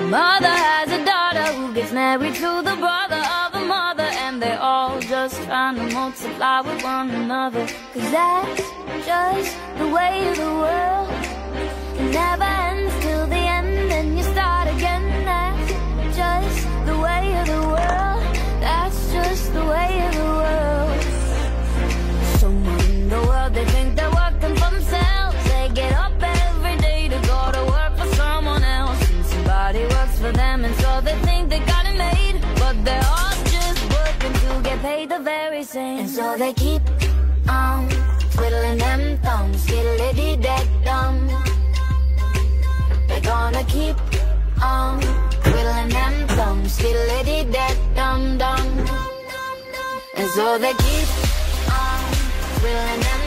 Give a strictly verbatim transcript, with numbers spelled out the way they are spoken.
mother has a daughter who gets married to the brother of a mother, and they're all just trying to multiply with one another. Cause that's just the way of the world. It never ends till the end and you start again. That's just the way of the world. That's just the way of the world. Someone in the world, they think they're working for themselves. They get up every day to go to work for someone else, and somebody works for them, and so they think they got it made. But they're all just working to get paid the very same. And so they keep on twiddling them thumbs, skiddly-dee-dead-dum. They're gonna keep on twiddling them thumbs, skiddly-dee-dead-dum-dum. And so they keep on twiddling them